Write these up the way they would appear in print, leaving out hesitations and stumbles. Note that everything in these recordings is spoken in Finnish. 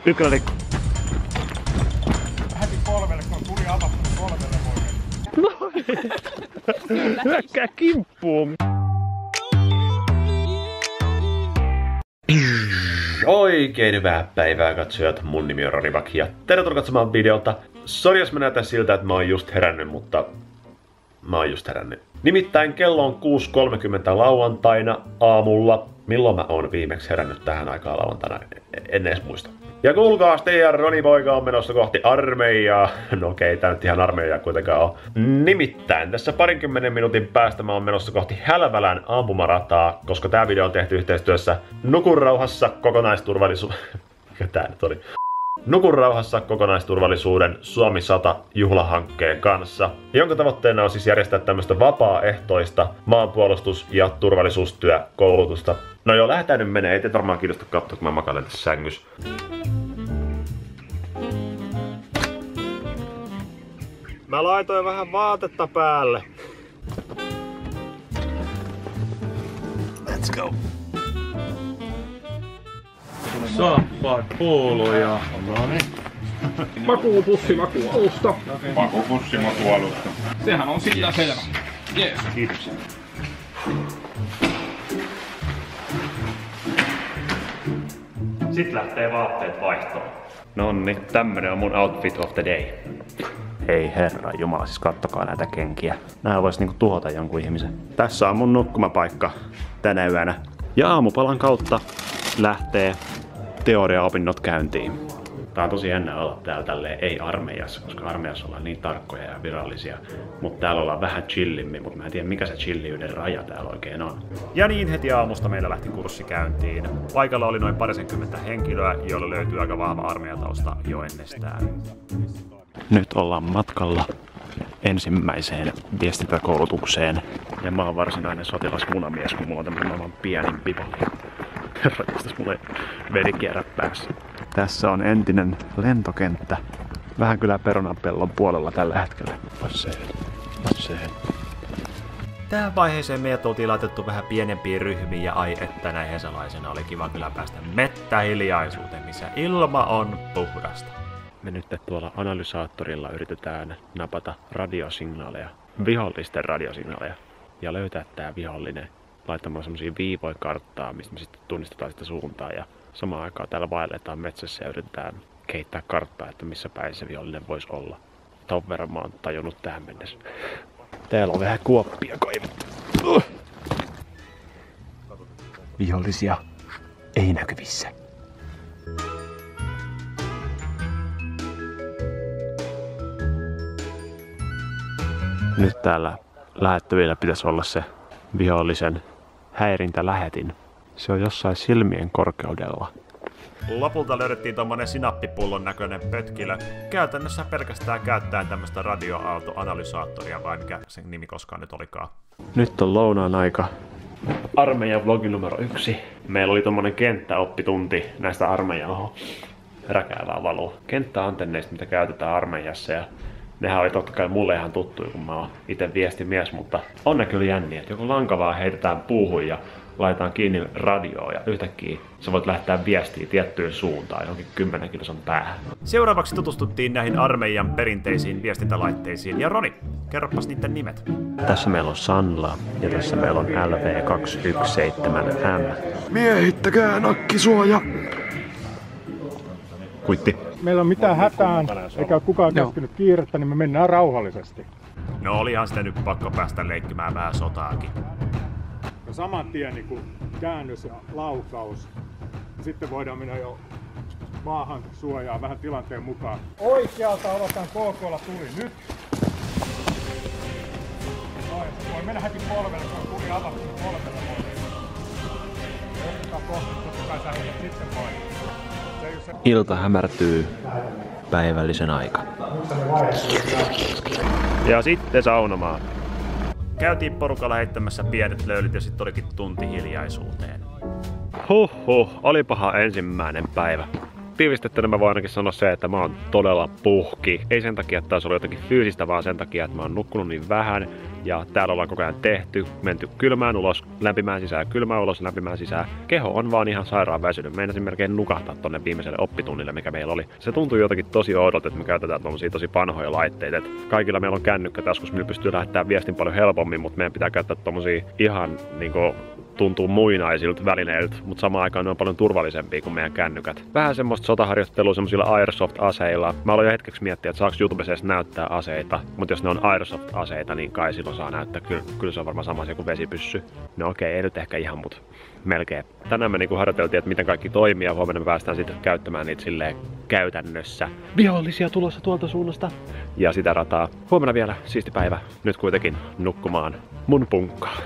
Ykkönen. Heti polvelle, kun tuli avattu, niin polvelle voi mennä. Hyökkää kimppuun. Oikein hyvää päivää katsojat, mun nimi on Ronibak ja tervetuloa katsomaan videota. Sori jos mä näytän siltä, että mä oon just herännyt, mutta mä oon just herännyt. Nimittäin kello on 6.30 lauantaina aamulla. Milloin mä oon viimeksi herännyt tähän aikaan lauantaina? En edes muista. Ja kuulkaas, teidän Roni-poika on menossa kohti armeijaa. No okei, tää nyt ihan armeijaa kuitenkaan on. Nimittäin tässä 20 minuutin päästä mä oon menossa kohti Hälvälän ampumarataa, koska tää video on tehty yhteistyössä Nuku rauhassa Mikä tää nyt oli? Nuku rauhassa kokonaisturvallisuuden Suomi 100 juhlahankkeen kanssa, jonka tavoitteena on siis järjestää tämmöistä vapaaehtoista maanpuolustus- ja turvallisuustyökoulutusta. No joo, lähdetään nyt menee, ei te varmaan kiinnosta katsoa, kun mä makailen tässä sängyssä. Mä laitoin vähän vaatetta päälle. Let's go! Saappaat, pooloja. Makuupussi makualusta. Makuupussi makualusta. Sehän on sillä selvä. Jees. Kiitos. Sitten lähtee vaatteet vaihtoon. Nonni, tämmönen on mun outfit of the day. Ei herra jumala, siis kattokaa näitä kenkiä. Nää vois niinku tuhota jonkun ihmisen. Tässä on mun nukkumapaikka tänä yönä. Ja aamupalan kautta lähtee teoriaopinnot käyntiin. Tää on tosi jännä olla täällä tälleen ei armeijassa, koska armeijassa ollaan niin tarkkoja ja virallisia. Mutta täällä ollaan vähän chillimmin, mutta mä en tiedä mikä se chilliyden raja täällä oikein on. Ja niin heti aamusta meillä lähti kurssi käyntiin. Paikalla oli noin 20 henkilöä, joilla löytyy aika vahva armeijatausta jo ennestään. Nyt ollaan matkalla ensimmäiseen viestintäkoulutukseen. Ja mä oon varsinainen sotilasmunamies, kun mulla on tämmönen maailman pienin pipo. Herra, tästä mulle veri kierrä päässä. Tässä on entinen lentokenttä. Vähän kyllä perunapellon puolella tällä hetkellä. Tähän vaiheeseen meidät oltiin laitettu vähän pienempiin ryhmiin ja ai että näin hesalaisena oli kiva kyllä päästä mettähiljaisuuteen, missä ilma on puhdasta. Me nyt tuolla analysaattorilla yritetään napata radiosignaaleja, vihollisten radiosignaaleja ja löytää tää vihollinen laittamaan semmosia viivoja karttaa, mistä me sitten tunnistetaan sitä suuntaa ja samaan aikaan täällä vaelletaan metsässä ja yritetään kehittää karttaa, että missä päin se vihollinen voisi olla. Ton verran mä oon tajunnut tähän mennessä. Täällä on vähän kuoppia kaivettu. Vihollisia ei näkyvissä. Nyt täällä lähettävillä pitäisi olla se vihollisen häirintälähetin. Se on jossain silmien korkeudella. Lopulta löydettiin tommonen sinappipullon näköinen pötkilö. Käytännössä pelkästään käyttäen tämmöstä radioaaltoanalysaattoria, vai mikä sen nimi koskaan nyt olikaan. Nyt on lounaan aika. Armeijan vlogi numero 1. Meillä oli tommonen kenttäoppitunti näistä armeijan räkäävää valoa. Kenttäantenneista, mitä käytetään armeijassa, ja nehän oli totta kai mulle ihan tuttuja, kun mä oon ite viestimies, mutta on ne kyllä jänniä, että joku lanka vaan heitetään puuhun ja laitetaan kiinni radioon ja yhtäkkiä sä voit lähteä viestiä tiettyyn suuntaan johonkin 10 kilsan päähän. Seuraavaksi tutustuttiin näihin armeijan perinteisiin viestintälaitteisiin. Ja Roni, kerropas niiden nimet. Tässä meillä on Sanla ja tässä meillä on LV217M. Miehittäkää nakkisuoja! Kuitti. Meillä on mitään hätään, eikä kukaan käskenyt kiirettä, niin me mennään rauhallisesti. No olihan sitä nyt pakko päästä leikkimään vähän sotaakin. No saman tien niin kuin käännös ja laukaus. Sitten voidaan mennä jo maahan suojaa vähän tilanteen mukaan. Oikealta aloitetaan KK:lla tuli nyt. Noin, voi mennä heti polvelle, kun tuli avattu, niin polvelle voi. Otetaan kohti, totta kai sähköt sitten vain. Ilta hämärtyy päivällisen aika. Ja sitten saunomaan. Käytiin porukalla heittämässä pienet löylyt ja sitten olikin tunti hiljaisuuteen. Huhhuh, olipahan ensimmäinen päivä. tiivistettynä mä voin ainakin sanoa se, että mä oon todella puhki. Ei sen takia, että taas oli jotenkin fyysistä, vaan sen takia, että mä oon nukkunut niin vähän. Ja täällä ollaan koko ajan menty kylmään ulos, lämpimään sisään, kylmään ulos, lämpimään sisään. Keho on vaan ihan sairaan väsynyt. Meinasin melkein nukahtaa tonne viimeiselle oppitunnille, mikä meillä oli. Se tuntui jotenkin tosi oudolta, että me käytetään tommosia tosi vanhoja laitteita. Kaikilla meillä on kännykkä taskus, millä pystyy lähettämään viestin paljon helpommin, mutta meidän pitää käyttää tommosia ihan niinku tuntuu muinaisilta välineiltä, mutta samaan aikaan ne on paljon turvallisempia kuin meidän kännykät. Vähän semmoista sotaharjoittelua semmoisilla Airsoft-aseilla. Mä aloin jo hetkeksi miettiä, että saaks YouTubessa edes näyttää aseita, mutta jos ne on Airsoft-aseita, niin kai silloin saa näyttää. Kyllä se on varmaan sama asia kuin vesipyssy. No okei, ei nyt ehkä ihan, mutta melkein. Tänään me niinku harjoiteltiin, että miten kaikki toimii ja huomenna me päästään sitten käyttämään niitä silleen käytännössä. Vihollisia tulossa tuolta suunnasta. Ja sitä rataa. Huomenna vielä siisti päivä. Nyt kuitenkin nukkumaan mun punkkaan.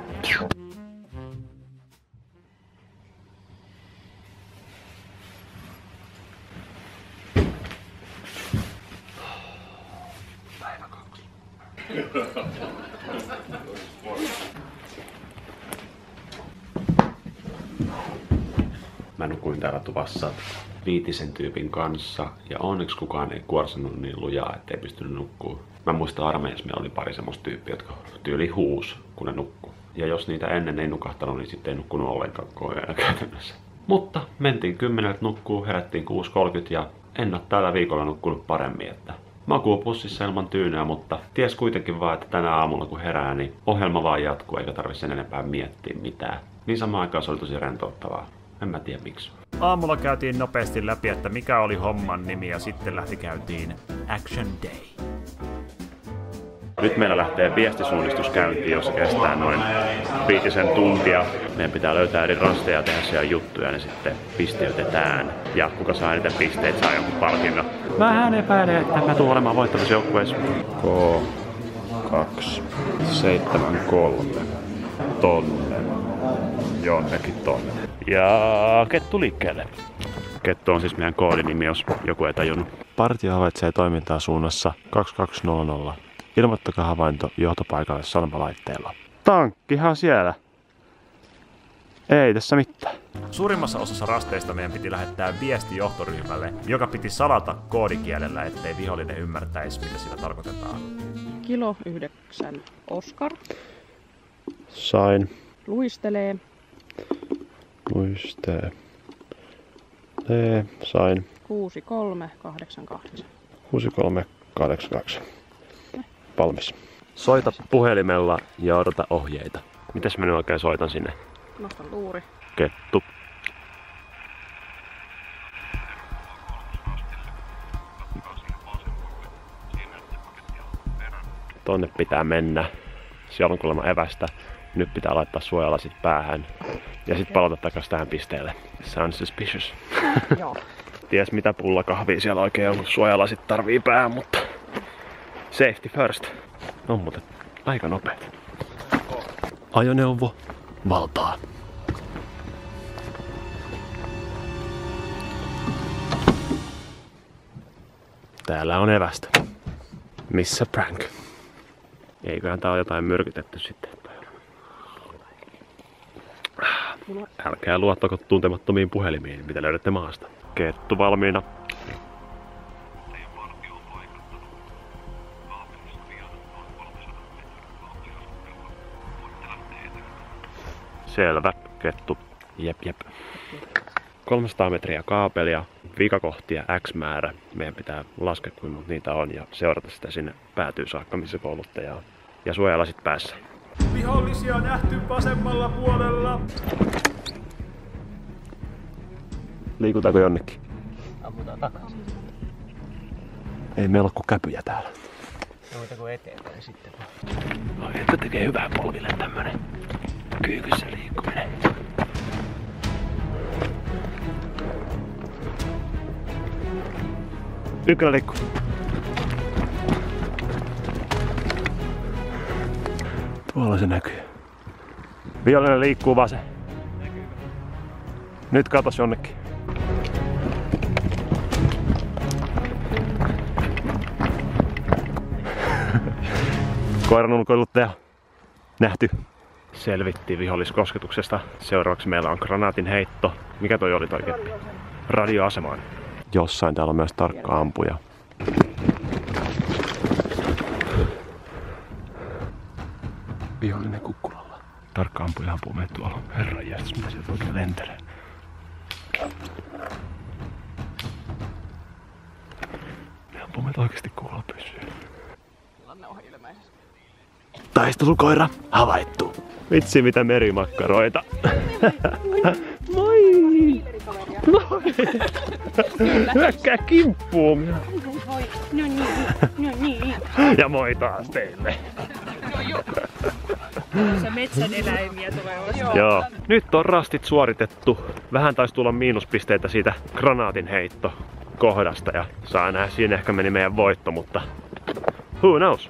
Mä nukuin täällä tuvassa 5 tyypin kanssa ja onneksi kukaan ei kuorsannut niin lujaa, ettei pystynyt nukkuu. Mä muistan armeijassa meillä oli pari semmoista tyyppiä, jotka tyyli huus, kun ne nukkuu. Ja jos niitä ennen ei nukahtanut, niin sitten ei nukkunut ollenkaan koko ajan käytännössä. Mutta mentiin 10 nukkuu, herättiin 6.30 ja en oo tällä viikolla nukkunut paremmin, että makuu pussissa ilman tyynyä, mutta ties kuitenkin vaan, että tänä aamulla kun herää, niin ohjelma vaan jatkuu eikä tarvitse sen enempää miettiä mitään. Niin samaan aikaan se oli tosi rentouttavaa. En mä tiedä miksi. Aamulla käytiin nopeasti läpi, että mikä oli homman nimi ja sitten käytiin Action Day. Nyt meillä lähtee viestisuunnistus käyntiin, jossa kestää noin 5 tuntia. Meidän pitää löytää eri rasteja ja tehdä siellä juttuja, niin sitten pisteytetään. Ja kuka saa eniten pisteitä, saa jonkun palkinnon. Vähän epäilen, että mä tuun olemaan voittavassa joukkueessa. K273 tonne. Jonnekin tonne. Ja kettu liikkeelle. Kettu on siis meidän koodinimi, jos joku ei tajunnut. Partio havaitsee toimintaa suunnassa 2200. Ilmoittakaa havainto johtopaikalle salmalaitteella. Tankkihan siellä. Ei tässä mitään. Suurimmassa osassa rasteista meidän piti lähettää viesti johtoryhmälle, joka piti salata koodikielellä, ettei vihollinen ymmärtäisi, mitä sillä tarkoitetaan. Kilo 9 Oskar. Sain. Luistelee. Luistelee. Sain. 6388. 6388. Valmis. Soita puhelimella ja odota ohjeita. Mitäs mä nyt oikein soitan sinne? Nostan luuri. Kettu. Tonne pitää mennä. Siellä on kuulemma evästä. Nyt pitää laittaa suojalasit päähän. Ja sit palata takas tähän pisteelle. Sounds suspicious. Joo. Ties mitä pullakahvia siellä oikein on, suojalasit tarvii päähän, mutta safety first. On muuten aika nopeet. Ajoneuvo valtaa. Täällä on evästä. Missä prank? Eiköhän tää ole jotain myrkytetty sitten. Älkää luottako tuntemattomiin puhelimiin, mitä löydätte maasta. Kettu valmiina. Selvä, kettu. Jep. 300 metriä kaapelia, vikakohtia X määrä. Meidän pitää laskea kuinka monta niitä on ja seurata sitä sinne päätyy saakka, missä kouluttaja on. Ja suojalasit päässä. Vihollisia nähty vasemmalla puolella. Liikutaanko jonnekin? Ammutaan takaisin. Ei meillä ole kuin käpyjä täällä. Noitako eteenpäin sitten vaan? No, että tekee hyvää polville tämmönen kyykyssä liikkuminen. Ykkönen liikkuu. Tuolla se näkyy. Vihollinen liikkuu vasen. Nyt katos jonnekin. Koiran ulkoiluttaja nähty. Selvittiin viholliskosketuksesta. Seuraavaksi meillä on granaatin heitto. Mikä toi oli oikein? Radioasemaan. Jossain täällä on myös tarkka ampuja. Vihollinen kukkulalla. Tarkka ampuja ampuu meitä tuolla. Herranjestas, mitä sieltä oikein lentelee. Ne ampuu meitä oikeesti kuulopyssyyn. Tilanne on ilmeisesti. Taistelukoira havaittu. Vitsi mitä merimakkaroita. Moi! Moi! Hyökkää kimppuun. No niin. Ja moi taas teille. Se metsän eläimiä tulee vastaan. Joo. Nyt on rastit suoritettu. Vähän taisi tulla miinuspisteitä siitä granaatin heitto kohdasta ja saa nähdä, siinä ehkä meni meidän voitto, mutta who knows?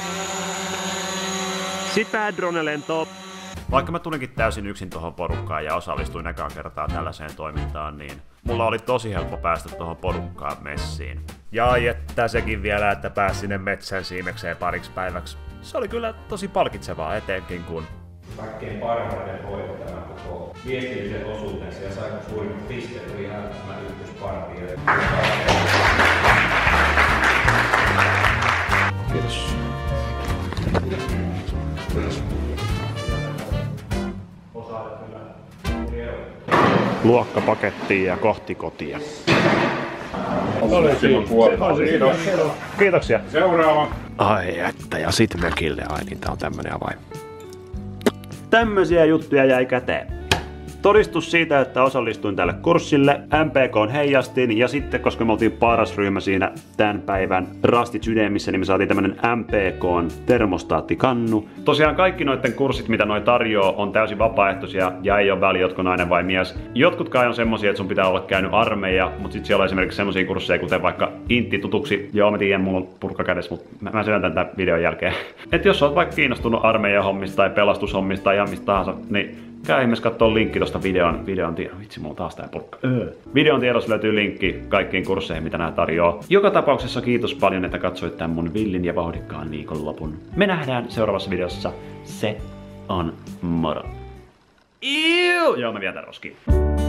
Sipää drone-lentoon. Vaikka mä tulinkin täysin yksin tuohon porukkaan ja osallistuin ekaa kertaa tällaiseen toimintaan, niin mulla oli tosi helppo päästä tuohon porukkaan messiin. Ja että sekin vielä, että pääsi sinne metsän siimekseen pariksi päiväksi. Se oli kyllä tosi palkitsevaa, etenkin kun kaikkein parhaiten hoiti tämän koko viestillisen osuutensa ja sai suurimmat pisteet, oli ihan tämä ykkösparti. Kiitos. Luokkapakettiin ja kohti kotia. Kiitoksia. Seuraava. Ai että, ja sit mökille. Ai niin, tää on tämmönen avain. Tämmösiä juttuja jäi käteen. Todistus siitä, että osallistuin tälle kurssille, MPK:n heijastin ja sitten, koska me oltiin paras ryhmä siinä tämän päivän Rastit sydämissä, niin me saatiin tämmönen MPK:n termostaattikannu. Tosiaan kaikki noitten kurssit, mitä noi tarjoaa, on täysin vapaaehtoisia ja ei ole väliä, jotko nainen vai mies. Jotkut kai on semmosia, että sun pitää olla käynyt armeija, mutta sit siellä on esimerkiksi semmosia kursseja, kuten vaikka intti tutuksi. Joo, mä tiedän, mulla on purkka kädessä, mutta mä selitän tämän videon jälkeen. Et jos oot vaikka kiinnostunut armeijan hommista tai pelastushommista tai ihan mistä tahansa, niin käy ihmeessä kattoo linkki tosta videon tiedossa. Vitsi, mulla on taas tää purkka. Videon tiedossa löytyy linkki kaikkiin kursseihin, mitä nää tarjoaa. Joka tapauksessa kiitos paljon, että katsoit tän mun villin ja vauhdikkaan viikonlopun. Me nähdään seuraavassa videossa. Se on moro. Joo, mä vietän roskiin.